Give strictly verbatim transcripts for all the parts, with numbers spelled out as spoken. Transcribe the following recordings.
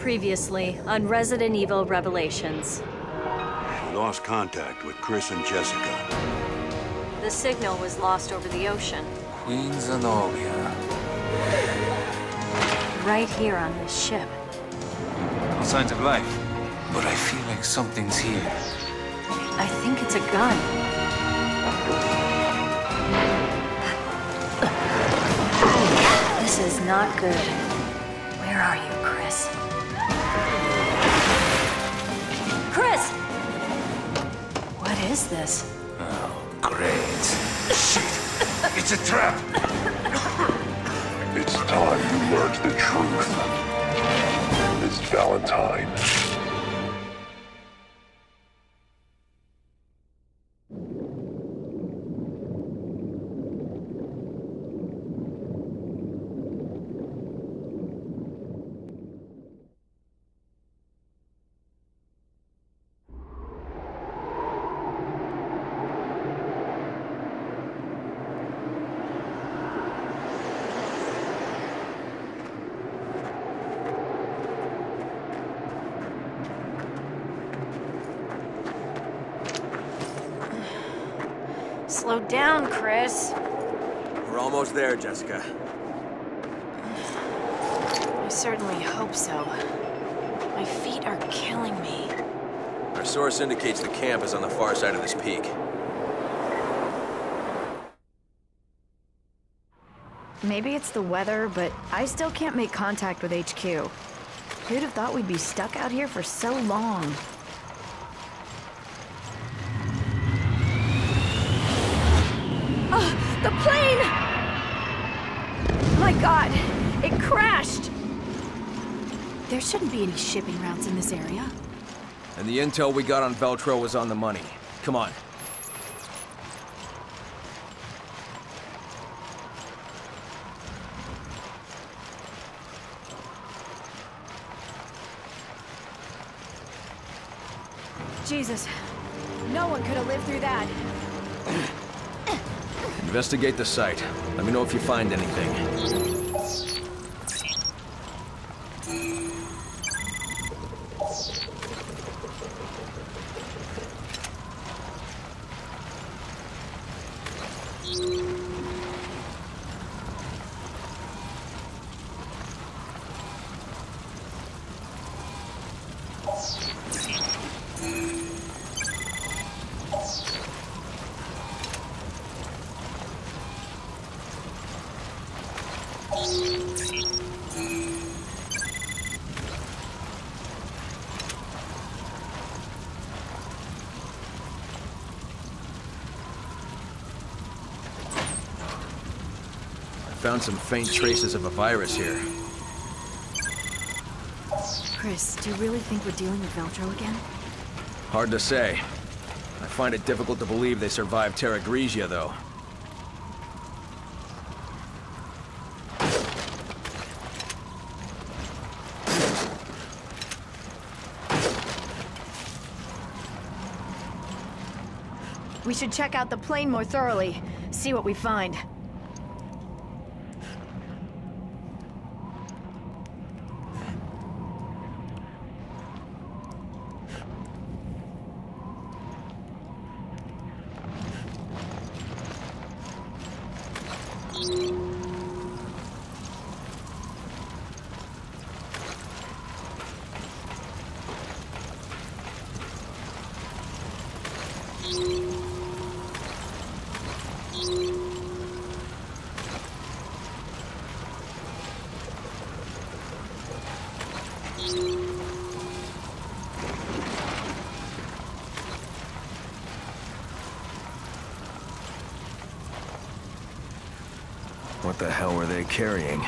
Previously on Resident Evil Revelations. We lost contact with Chris and Jessica. The signal was lost over the ocean. Queen Zenobia. Right here on this ship. No signs of life. But I feel like something's here. I think it's a gun. This is not good. Where are you, Chris? Chris! What is this? Oh, great. Shit! It's a trap! It's time you learned the truth. Miss Valentine. Slow down, Chris. We're almost there, Jessica. I certainly hope so. My feet are killing me. Our source indicates the camp is on the far side of this peak. Maybe it's the weather, but I still can't make contact with H Q. Who'd have thought we'd be stuck out here for so long? The plane! My God, it crashed! There shouldn't be any shipping routes in this area. And the intel we got on Veltro was on the money. Come on. Jesus, no one could have lived through that. Investigate the site. Let me know if you find anything. Found some faint traces of a virus here. Chris, do you really think we're dealing with Veltro again? Hard to say. I find it difficult to believe they survived Terra Grigia, though. We should check out the plane more thoroughly, see what we find. What the hell were they carrying?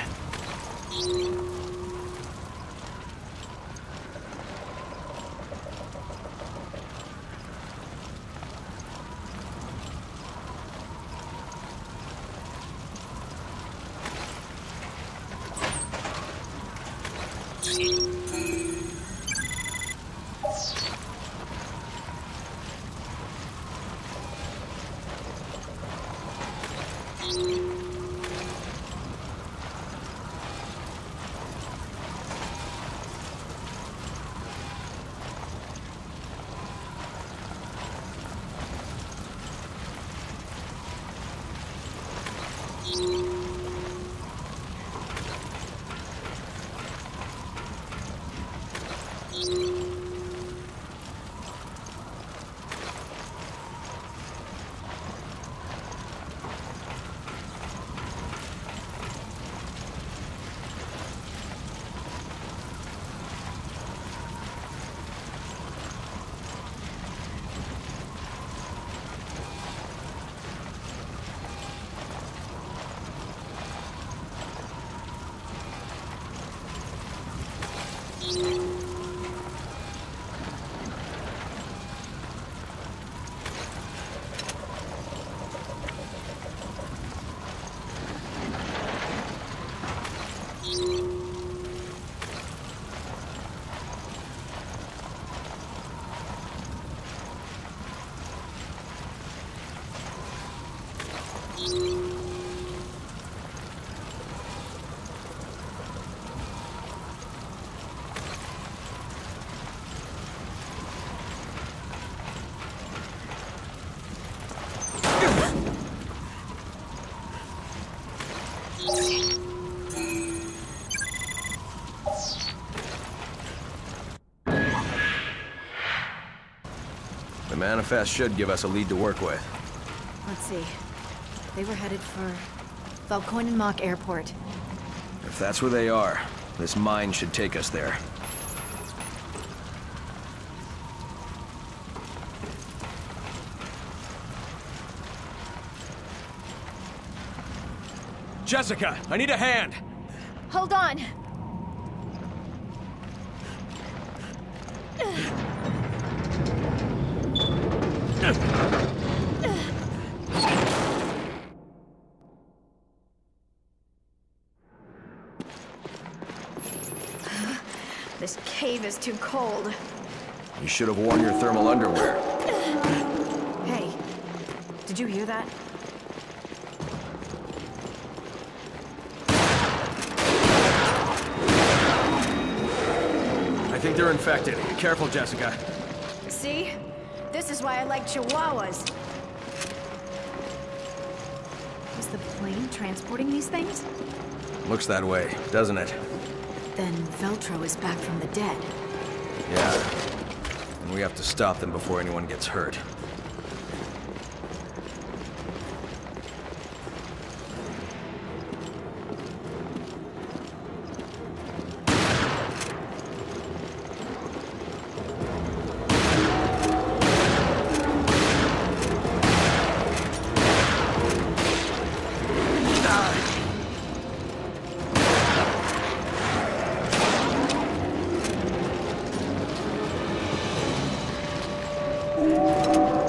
The manifest should give us a lead to work with. Let's see. They were headed for Valkoinen Airport. If that's where they are, this mine should take us there. Jessica, I need a hand! Hold on! This cave is too cold. You should have worn your thermal underwear. Hey, did you hear that? I think they're infected. Careful, Jessica. See? This is why I like Chihuahuas. Is the plane transporting these things? Looks that way, doesn't it? Then Veltro is back from the dead. Yeah. And we have to stop them before anyone gets hurt. Ah!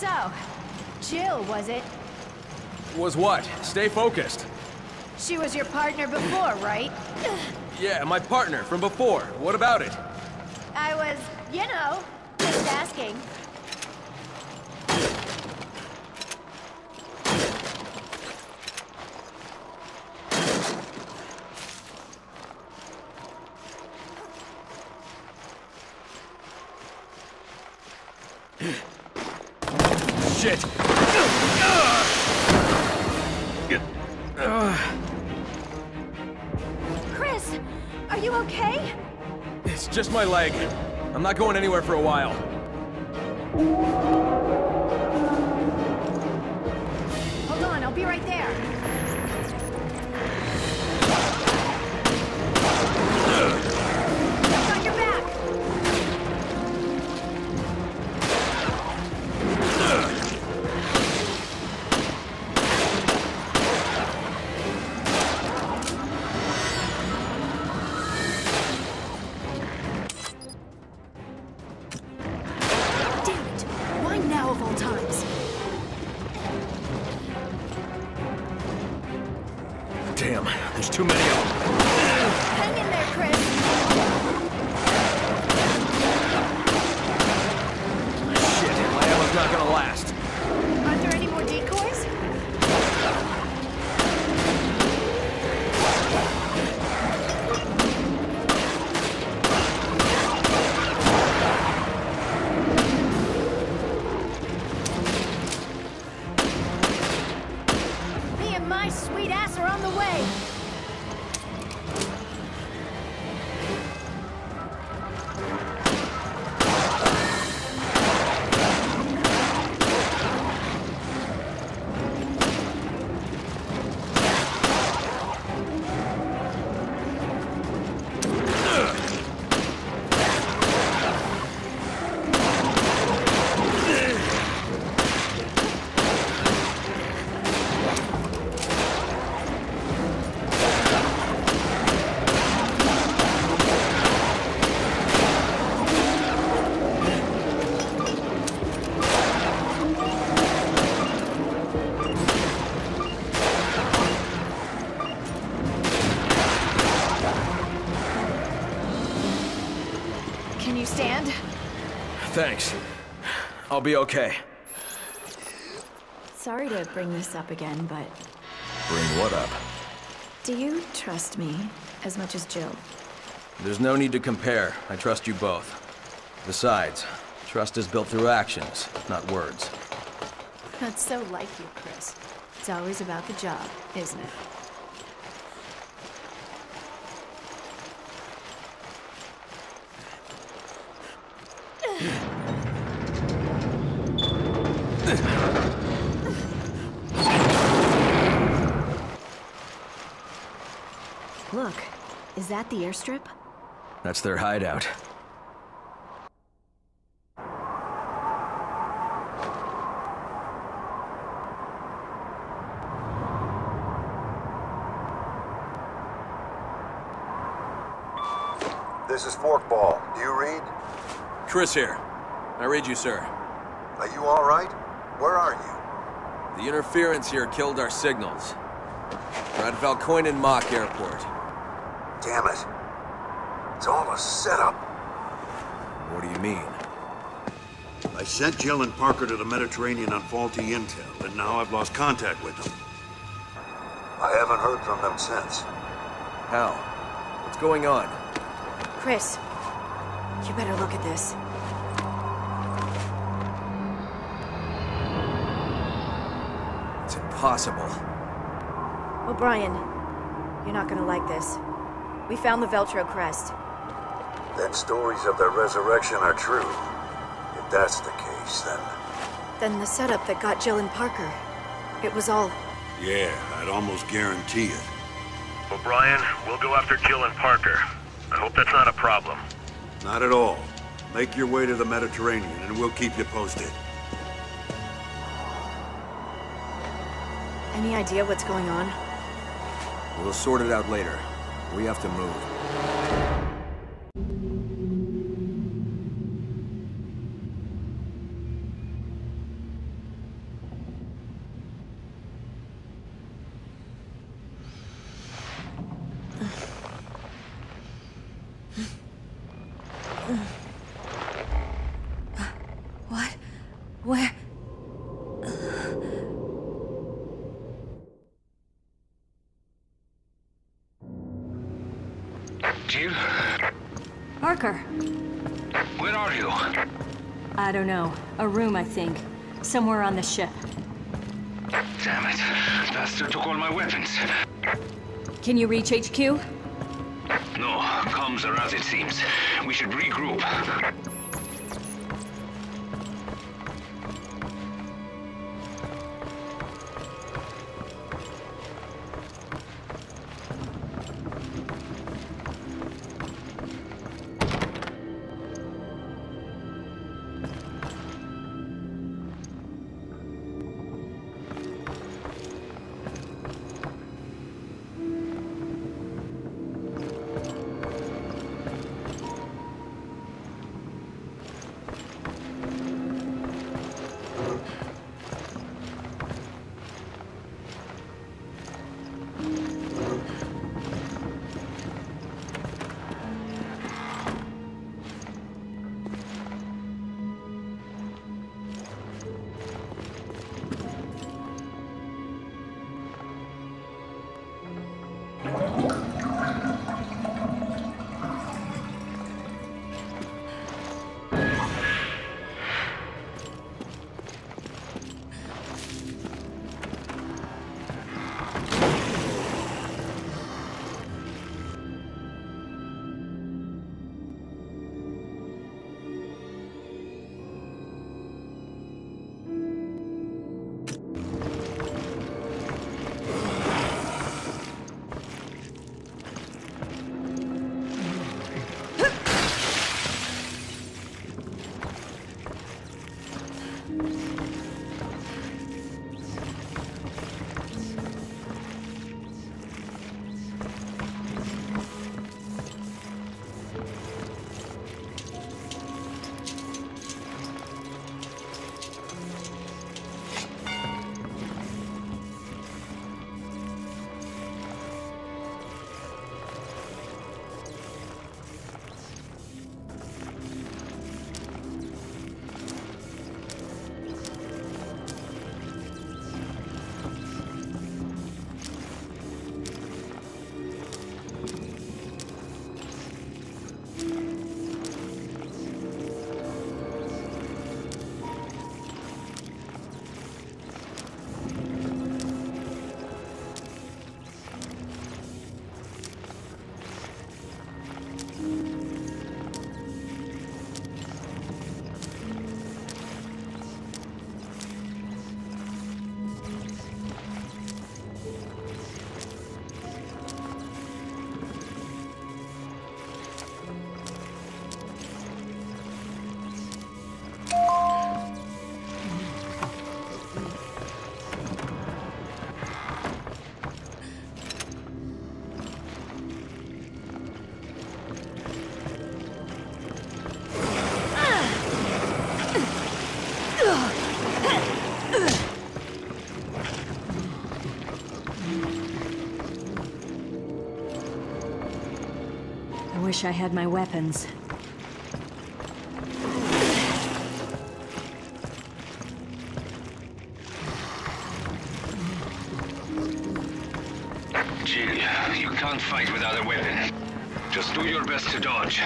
So, Jill, was it? Was what? Stay focused. She was your partner before, right? Yeah, my partner from before. What about it? I was, you know, just asking. Shit! Chris, are you okay? It's just my leg. I'm not going anywhere for a while. Hold on, I'll be right there. Got your back! Damn it! Why now of all times? Damn, there's too many of them. Hang in there, Chris. Shit, my ammo's not gonna last. Aren't there any more decoys? Me and my sweet ass are on the way. Can you stand? Thanks. I'll be okay. Sorry to bring this up again, but Bring what up? do you trust me as much as Jill? There's no need to compare. I trust you both. Besides, trust is built through actions, not words. That's so like you, Chris. It's always about the job, isn't it? Look, is that the airstrip? That's their hideout. This is Forkball. Do you read? Chris here. I read you, sir. Are you all right? Where are you? The interference here killed our signals. We're at Valkoinen Mock Airport. Damn it. It's all a setup. What do you mean? I sent Jill and Parker to the Mediterranean on faulty intel, and now I've lost contact with them. I haven't heard from them since. How? What's going on? Chris, you better look at this. It's impossible. O'Brien, you're not gonna like this. We found the Veltro crest. Then stories of their resurrection are true. If that's the case, then... Then the setup that got Jill and Parker. It was all... Yeah, I'd almost guarantee it. O'Brien, we'll go after Jill and Parker. I hope that's not a problem. Not at all. Make your way to the Mediterranean, and we'll keep you posted. Any idea what's going on? We'll sort it out later. We have to move. Jill? Parker. Where are you? I don't know. A room, I think. Somewhere on the ship. Damn it. Bastard took all my weapons. Can you reach H Q? No, comms are as it seems. We should regroup. I wish I had my weapons. Jill, you can't fight without a weapon. Just do your best to dodge.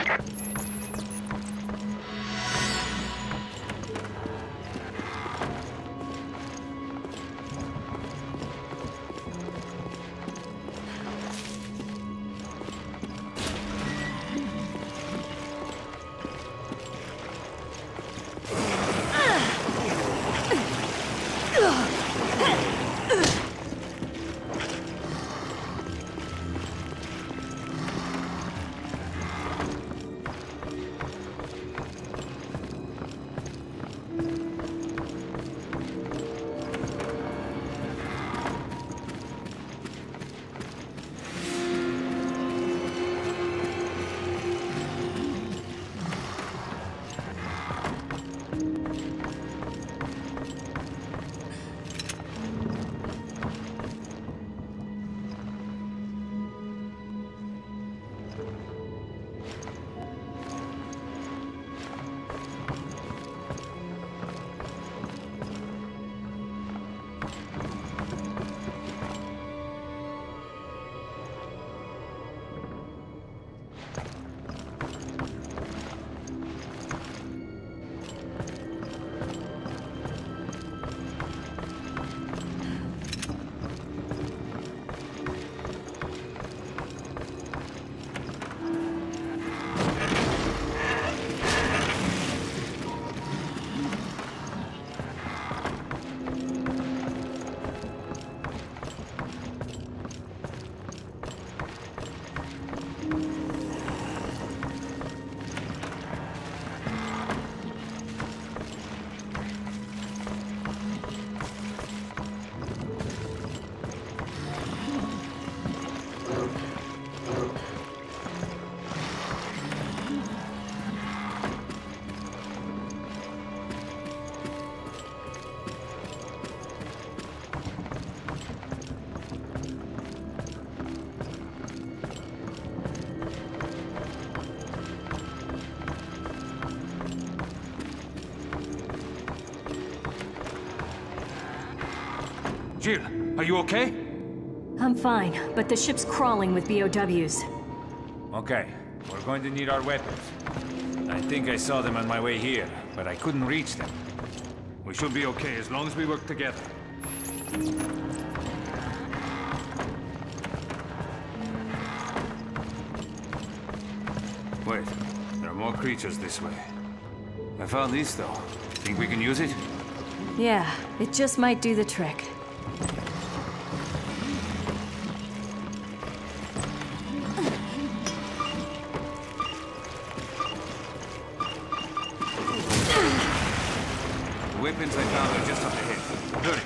Jill, are you okay? I'm fine, but the ship's crawling with B O Ws. Okay, we're going to need our weapons. I think I saw them on my way here, but I couldn't reach them. We should be okay as long as we work together. Wait, there are more creatures this way. I found this though. Think we can use it? Yeah, it just might do the trick. The weapons I found are just up ahead. Hurry.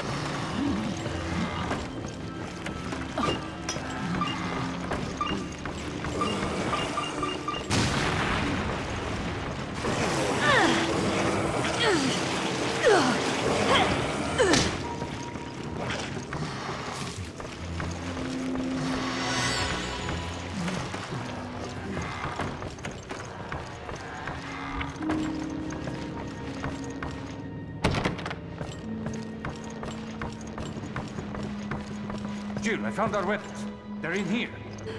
Jill, I found our weapons. They're in here.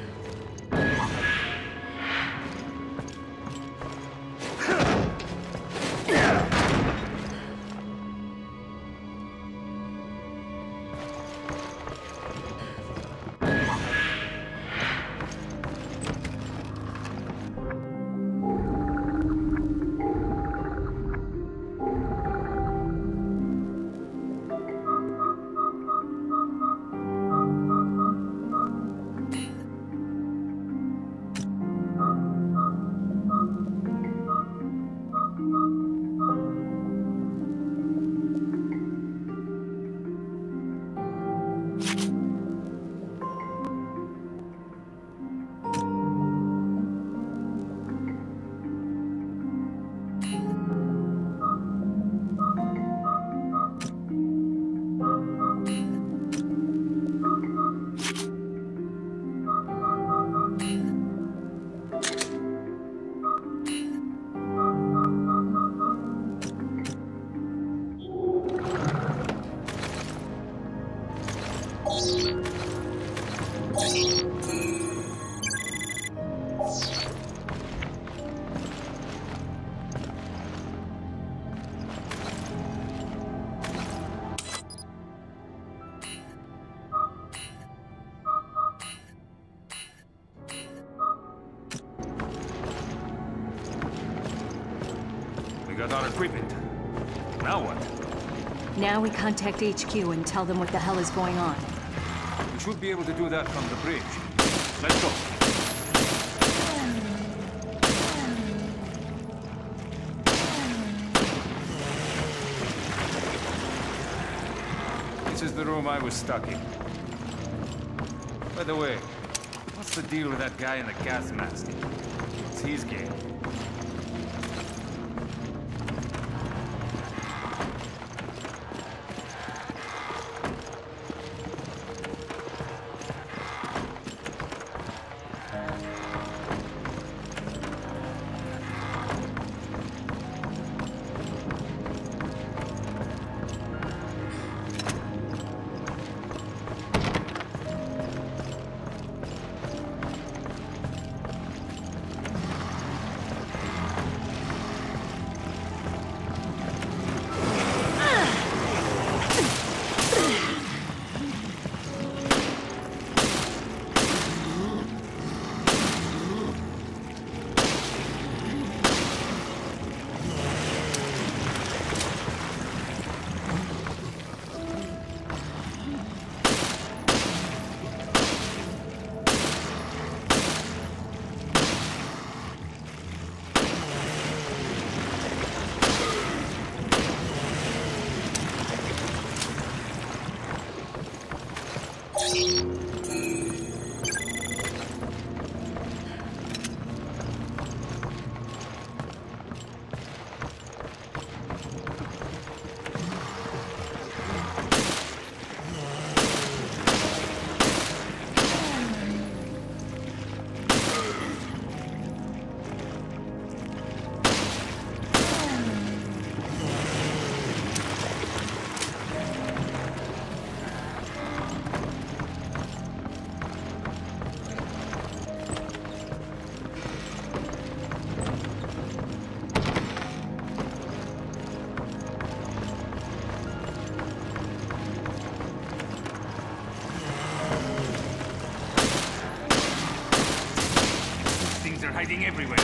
We got our equipment. Now what? Now we contact H Q and tell them what the hell is going on. We should be able to do that from the bridge. Let's go. This is the room I was stuck in. By the way, what's the deal with that guy in the gas mask? It's his game. are hiding everywhere.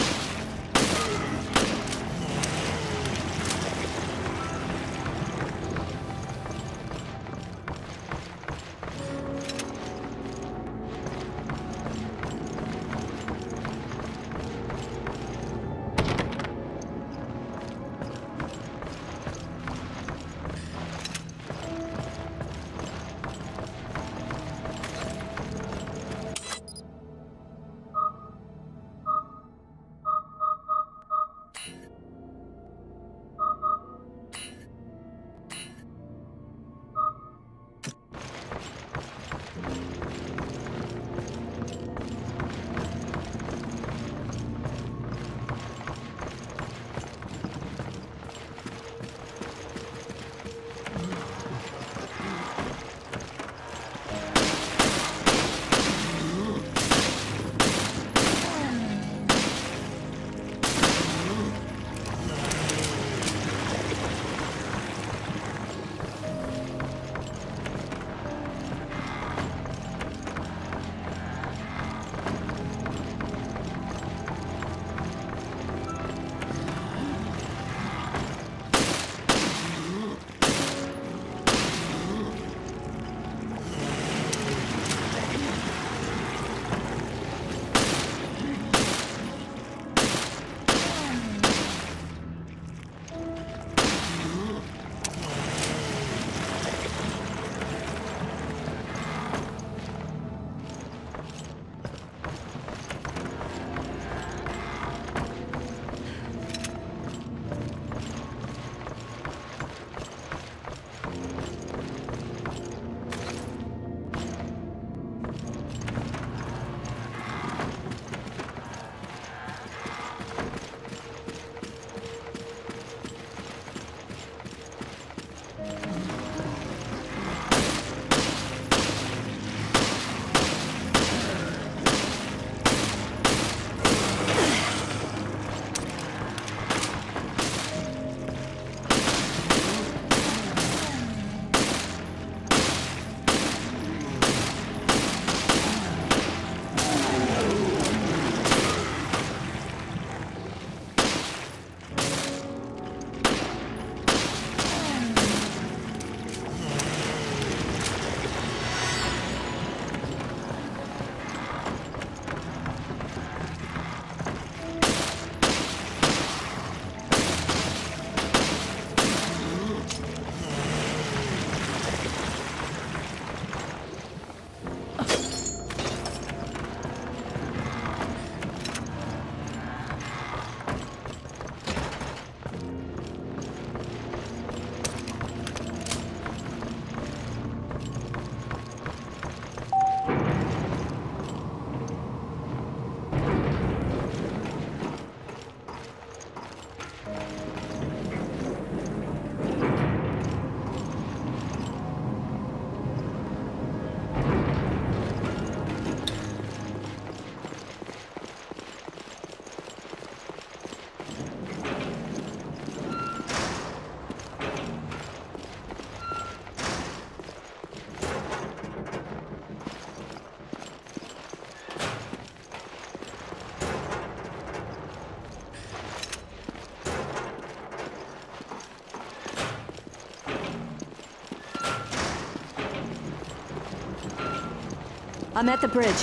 I'm at the bridge.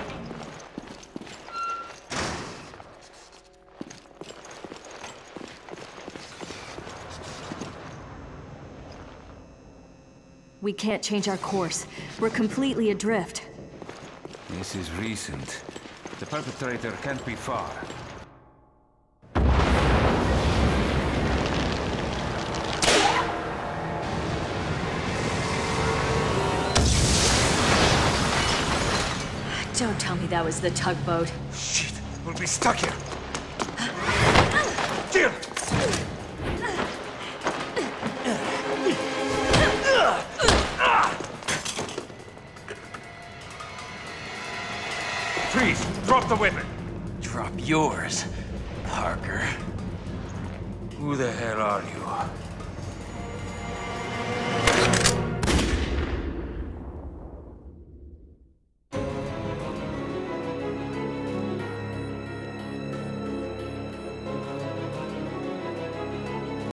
We can't change our course. We're completely adrift. This is recent. The perpetrator can't be far. Don't tell me that was the tugboat. Shit! We'll be stuck here! Jill! Freeze! Drop the weapon! Drop yours, Parker. Who the hell are you?